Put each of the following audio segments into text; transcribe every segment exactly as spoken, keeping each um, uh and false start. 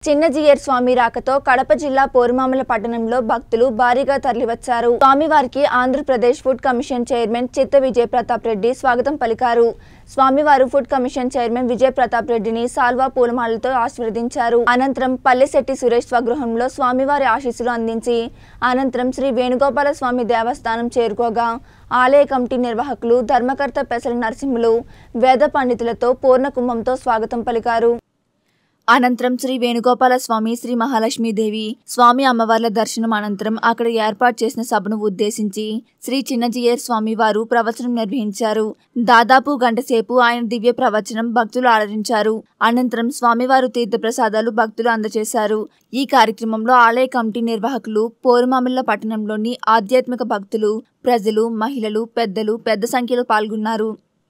చిన్నజీయర్ స్వామి రాకతో కడప జిల్లా పోరుమామిల పట్టణంలో భక్తులు భారీగా తరలివచ్చారు. స్వామివారికి ఆంధ్రప్రదేశ్ ఫుడ్ కమిషన్ చైర్మన్ చిత్త విజయ్ ప్రతాప్ రెడ్డి స్వాగతం పలికారు. స్వామివారు food commission chairman Vijay Pratap రెడ్డిని సాల్వా పూలమాలతో ఆశీర్వదించారు. అనంతరం పల్లెశెట్టి సురేష్ స్వగృహంలో స్వామివారి ఆశీస్సులు అందించి అనంతరం శ్రీ వేణుగోపాల స్వామి దేవస్థానం చేరుకోగా ఆలయ కమిటీ నిర్వాహకులు ధర్మకర్త పెసల నరసింహులు వేద పండితులతో పూర్ణ కుంభంతో స్వాగతం పలికారు. అనంతరం శ్రీ వేణుగోపాల స్వామి శ్రీ మహాలక్ష్మీదేవి స్వామి అమ్మవార్ల దర్శనం అనంతరం అక్కడ ఏర్పాటు చేసిన సభను ఉద్దేశించి శ్రీ చిన్నజీయర్ స్వామి వారు ప్రవచనం నిర్వహించారు. దాదాపు గంట సేపు ఆయన దివ్య ప్రవచనం భక్తులు ఆదరించారు. అనంతరం స్వామివారు తీర్థప్రసాదాలు భక్తులు అందజేశారు. ఈ కార్యక్రమంలో ఆలయ కమిటీ నిర్వాహకులు, పోరుమామిళ్ళ పట్టణంలోని ఆధ్యాత్మిక భక్తులు, ప్రజలు, మహిళలు, పెద్దలు పెద్ద సంఖ్యలో పాల్గొన్నారు.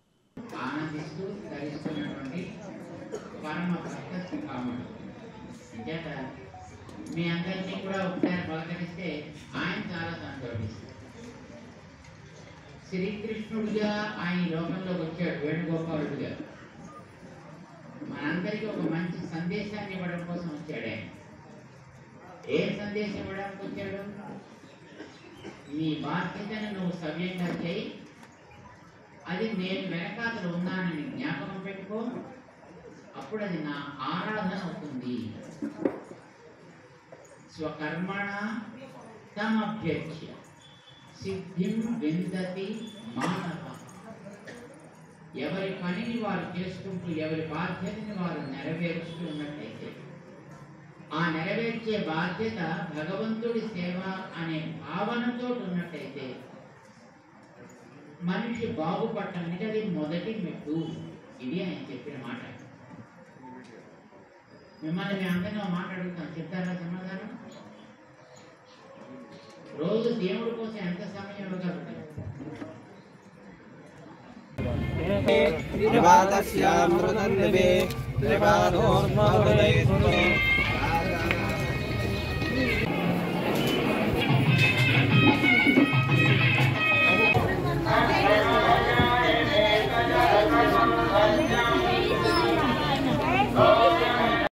మీ అందరినీ కూడా ఒకసారి పలకరిస్తే ఆయన చాలా సంతోషిస్తారు. శ్రీకృష్ణుడిగా ఆయన లోకంలోకి వచ్చాడు, వేణుగోపాలుడిగా మనందరికీ ఒక మంచి సందేశాన్ని ఇవ్వడం కోసం వచ్చాడు. ఆయన ఏ సందేశం ఇవ్వడానికి వచ్చాడు? నీ బాధ్యతను నువ్వు సవ్యంగా చేయి, అది నేను వెనకాతలు ఉన్నానని జ్ఞాపకం పెట్టుకో, అప్పుడు అది నా ఆరాధన అవుతుంది. స్వకర్మణ తమభ్యర్చ్య సిద్ధిం విందతి మానవ. ఎవరి పనిని వారు చేసుకుంటూ, ఎవరి బాధ్యతని వారు నెరవేరుస్తూ ఉన్నట్టయితే, ఆ నెరవేర్చే బాధ్యత భగవంతుడి సేవ అనే భావనతో ఉన్నట్టయితే మనిషి బాగుపడటానికి అది మొదటి మెట్టు. ఇది ఆయన చెప్పిన మాట. మిమ్మల్ని మీ అందరినీ మాట అడుగుతాం, చెప్తారా సమాధానం? రోజు దేవుడి కోసం ఎంత సమయం ఇవ్వగలుగుతారు? త్రిపాదస్యామృతం దివే త్రిపాదోర్మహృదయ